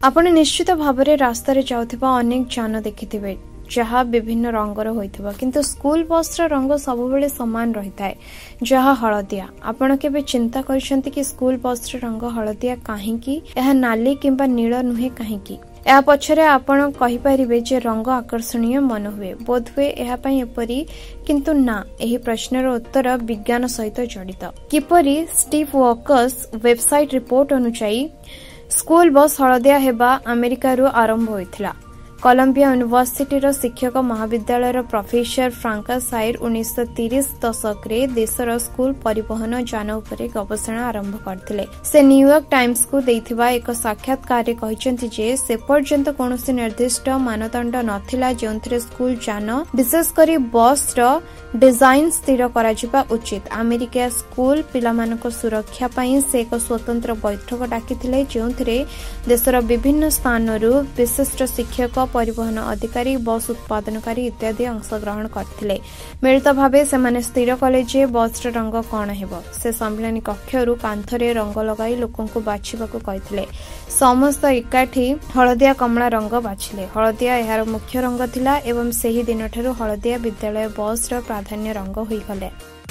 आपण निश्चित भाବରେ रास्ताରେ जाउथिबा अनेक जान देखिथिबे जहा विभिन्न रंगर होइथिबा किंतु स्कूल बस र रंग सबुबेले समान रहिताए जहा हळदिया। आपण केबे चिंता करछंती कि स्कूल बस र रंग हळदिया काहेकि एहा नाली किंबा नीळ नुहे काहेकि या पछरे आपण कहि परिबे जे रंग आकर्षणीय मन हुए बोध हुए एहा पई एपरी किंतु ना एही प्रश्नर उत्तर विज्ञान सहित जड़ित किपरि स्टीव वॉकर्स वेबसाइट रिपोर्ट अनुसार स्कूल बस हळदिया हेबा अमेरिका रु आरंभ होइथिला। कोलंबिया यूनिवर्सिटी रो शिक्षक महाविद्यालय रो प्रोफेसर फ्रांका साइर 1930 दशक रे देशर स्कूल परिवहन जान उपरे गवेषणा आरंभ करथिले। से न्यूयॉर्क टाइम्स को देथिबा एक साक्षात्कार रे कहिसंती जे से पर्यंत कोनोसी निर्दिष्ट मानदंड नथिला जेउंथरे स्कूल जान विशेष करी बस रो डिजाइन स्थिर करा जिबा उचित। अमेरिका स्कूल पिलामानको सुरक्षा पई से एक स्वतंत्र बैठक डाकिथिले जेउंथरे देशर विभिन्न स्थानरू विशिष्ट शिक्षक परिवहन अधिकारी बस उत्पादनकारी इत्यादि अंशग्रहण करथिले। मिलित भावे सेमाने स्थिर कले जे बस रंग कौन हेबो। से सम्मेलन कक्षरु कांथरे रंग लगाई लोकंकु बाछिबाकु कहिथिले। समस्त एकाठी हळदिया कमला रंग बाछिले। हळदिया एहार मुख्य रंग थिला एवं सेही दिनठारु हळदिया विद्यालय बस र प्राधान्य रंग होई गले।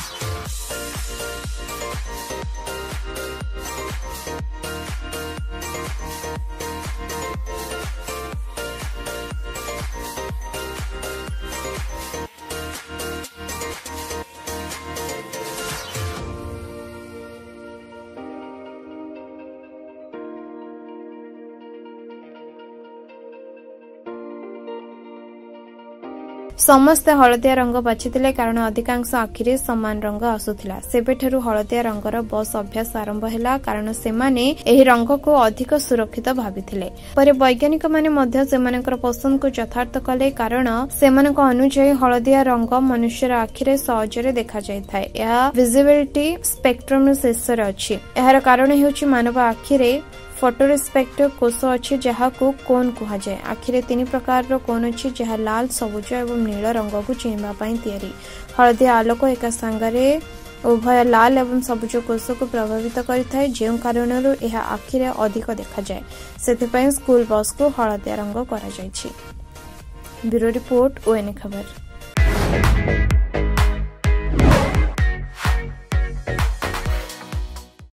समस्त हळदिया रंग बाछिथिले कारण अधिकांश आखिरे समान रंग आसुथिला। सेबेठरु हळदिया रंगर बस अभ्यास आरंभ हैला कारण सेमाने एही रंग को अधिक सुरक्षित भाबिथिले। परे वैज्ञानिक माने मध्य सेमानकर पसंद को यथार्थ कले कारण सेमानक अनुसार हळदिया रंग मनुष्यर आखिरे सहजरे देखा जायथाय। एहा विजिबिलिटी स्पेक्ट्रम शेषर अछि। एहार कारण हेउछि मानव आखिरे फोटोरिस्पेक्टिव कोष अच्छी जहाँ को कोन कहा जाए। आखिरे 3 प्रकार रो कोन अच्छी जहाँ लाल सबुज एवं नील रंग को चिन्हवा पई तयारी। हळदिया आलोक एक संगरे उभय लाल एवं सबुज कोष को प्रभावित करिथाय जेउ कारणरू एहा आखिरे अधिक देखा जाए। सेथिपई स्कूल बस को हळदिया रंग करा जायछि। ब्यूरो रिपोर्ट ओएनए खबर।